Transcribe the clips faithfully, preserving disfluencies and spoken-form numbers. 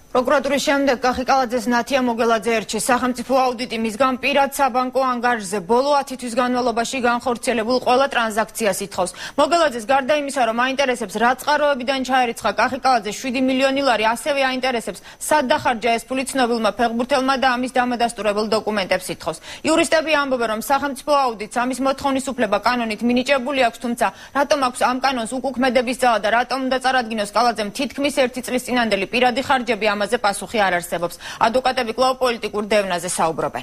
პროკურატურის შემდეგ კახი კალაძეს ნათია მოგელაძე ერჩის სახელმწიფო აუდიტი მისგან პირად საბანკო ანგარიშზე ბოლო ათი თვის განმვლობაში განხორცილებულ ყველა ტრანზაქციას ითხოვს. მოგელაძეს გარდა იმისა, რომ აინტერესებს რა წყაროებიდან ჩაერიცხა კახი კალაძეს შვიდი მილიონი ლარი, ასევე აინტერესებს სად დახარჯა ეს ფული ცნობილმა ფეხბურთელმა და ამის დამადასტურებელ დოკუმენტებს ითხოვს. იურისტები ამბობენ, რომ სახელმწიფო აუდიტს ამის მოთხოვნის უფლება კანონით მინიჭებული აქვს, თუმცა რატომ აქვს ამ კანონს უკუქმედების ძალა და რატომ უნდა წარადგინოს კალაძემ თითქმის ერთი წლის წინანდელი პირადი ხარჯები ამაზე პასუხი არ არსებობს. ადვოკატები კვლავ პოლიტიკურ დევნაზე საუბრობენ.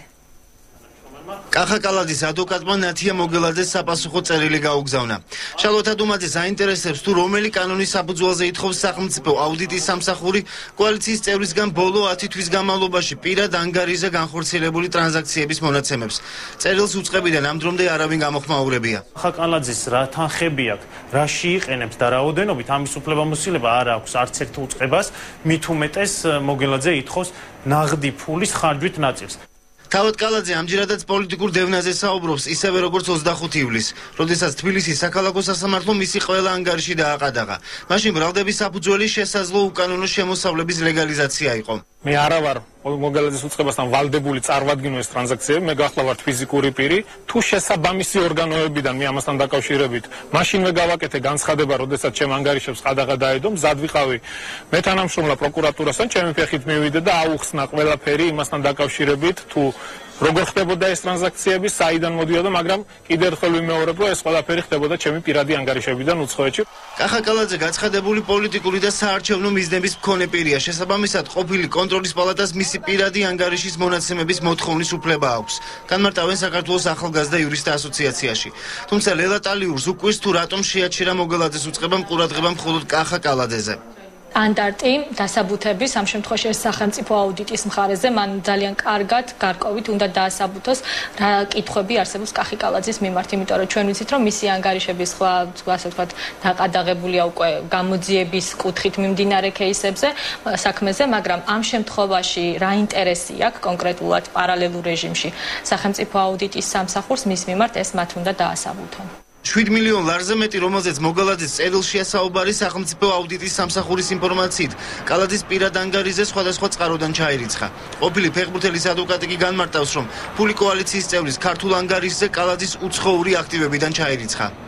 კახა კალაძის ადვოკატმა ნათია მოგელაძეს საპასუხო წერილი გაუგზავნა. შალოთა დუმაძეს აინტერესებს თუ რომელი კანონის საფუძველზე ითხოვს სახელმწიფო აუდიტის სამსახური კოალიციის წევრისგან ბოლო ათი თვის განმავლობაში პირად ანგარიშზე განხორციელებული ტრანზაქციების მონაცემებს. წერილს უწყებიდან ამ დრომდე არავინ გამოხმაურებია. კახა კალაძის რა თანხები აქვს, რაში იყენებს და რაოდენობით ამის უფლებამოსილება არ აქვს არც ერთ უწყებას, მით უმეტეს მოგელაძე ითხოვს ნაღდი ფულის ხარჯვით ნაწილს. თავად კალაძე ამჯერადაც პოლიტიკურ დევნაზე საუბრობს, ისევე როგორც ოცდახუთი ივლისს, როდესაც თბილისის საქალაქო სასამართლომ მისი ყველა ანგარიში დააყადაღა. მაშინ ბრალდების საფუძველი შესაძლო უკანონო შემოსავლების ლეგალიზაცია იყო. მე არა ვარ მოგელაძის უწყებასთან ვალდებული წარვადგინო ეს ტრანზაქციები, მე გახლა ვარ ფიზიკური პირი, თუ შესაბამისი ორგანოებიდან მე ამასთან დაკავშირებით, მაშინვე გავაკეთე განცხადება, როდესაც ჩემ ანგარიშებს ყადაღა დაედო, მზად ვიყავი მე თანამშრომლა პროკურატურასთან, ჩემი ფეხით მივიდე და აუხსნა ყველაფერი იმასთან დაკავშირებით, თუ როგორ ხდებოდა ეს ტრანზაქციები, საიდან მოდიოდა, მაგრამ კიდევ ერთხელ ვიმეორებ, რომ ეს ყველაფერი ხდებოდა ჩემი პირადი ანგარიშებიდან უცხოეთში. კახა კალაძე გაცხადებული პოლიტიკური და საარჩევნო მიზნების მქონე პირია. შესაბამისად, ყოფილი კონტროლის პალატას მისი პირადი ანგარიშის მონაცემების მოთხოვნის უფლება აქვს. განმარტავენ საქართველოს ახალგაზრდა იურისტთა ასოციაციაში. თუმცა ლელატალიურს უკვირს თუ რატომ შეაჩერა მოგელაძეს უწყებამ ყურადღება მხოლოდ კახა კალაძეზე. ანდარტი დასაბუთების ამ შემთხვევაში სახელმწიფო აუდიტის მხარეზე მან ძალიან კარგად გარკვევით უნდა დაასაბუთოს რა კითხვები არსებობს კახი კალაძის მიმართ, იმიტომ რომ ჩვენ ვიცით რომ მისი ანგარიშები სხვა ასე ვთქვათ დაყადაღებულია უკვე გამოძიების კუთხით მიმდინარე кейსებზე საქმეზე, მაგრამ ამ შემთხვევაში რა ინტერესი აქვს კონკრეტულად პარალელურ რეჟიმში სახელმწიფო აუდიტის სამსახურს მის მიმართ ეს მათ უნდა დაასაბუთონ. შვიდ მილიონ ლარზე მეტი, რომელზეც მოგელაძეს წერილშია საუბარი სახელმწიფო აუდიტის სამსახურის ინფორმაციით, კალაძის პირად ანგარიშზე სხვადასხვა წყაროდან ჩაერიცხა. ყოფილი ფეხბურთელის ადვოკატი კი განმარტავს, რომ ფული კოალიციის წევრის ქართულ ანგარიშზე კალაძის უცხოური აქტივებიდან ჩაერიცხა.